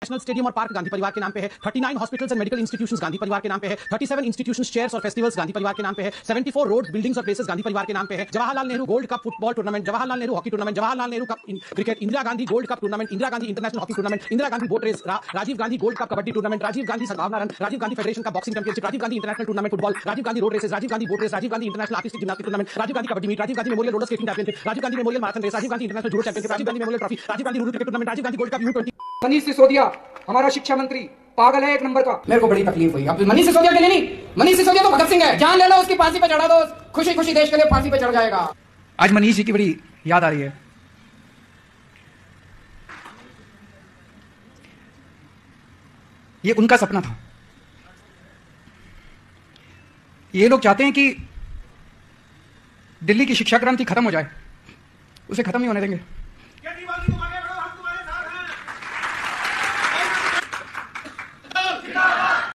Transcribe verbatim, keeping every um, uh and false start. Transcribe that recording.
National stadium और park Gandhi परिवार के नाम पे है। उनतालीस hospitals and medical institutions Gandhi परिवार के नाम पे है। सैंतीस इंस्टीट्यूशंस, चेयर्स और फेस्टिवल्स गांधी परिवार के नाम पे है। चौहत्तर रोड्स, बिल्डिंग्स और प्लेसेस गांधी परिवार के नाम पे है। Jawaharlal Nehru gold cup football tournament, Jawaharlal Nehru hockey tournament, Jawaharlal Nehru cup cricket, Indira Gandhi gold cup tournament, Indira Gandhi international hockey tournament, Indira Gandhi boat race, Rajiv Gandhi gold cup kabaddi tournament, Rajiv Gandhi Sadbhavana run, Rajiv Gandhi federation का boxing championship, Rajiv Gandhi international tournament football, Rajiv Gandhi road races, Rajiv Gandhi boat race, Rajiv Gandhi international artistic gymnastic tournament, Rajiv Gandhi kabaddi meet, Rajiv Gandhi memorial roller skating championship, Rajiv Gandhi memorial marathon race, Rajiv Gandhi international judo championship, Rajiv Gandhi memorial trophy, Rajiv Gandhi rural cricket tournament, Rajiv Gandhi gold cup you twenty. Manish Sisodia हमारा शिक्षा मंत्री पागल है एक number का। मेरे को बड़ी तकलीफ हुई। अब मनीष सिसोदिया के लिए नहीं, मनीष सिसोदिया तो भगत सिंह है, जान ले लो उसकी फांसी पे चढ़ा दो, खुशी खुशी देश के लिए फांसी पे चढ़ जाएगा। आज मनीष जी की बड़ी याद आ रही है। ये उनका सपना था। ये लोग चाहते हैं कि दिल्ली की शिक्षा क्रांति खत्म हो जाए, उसे खत्म नहीं होने देंगे।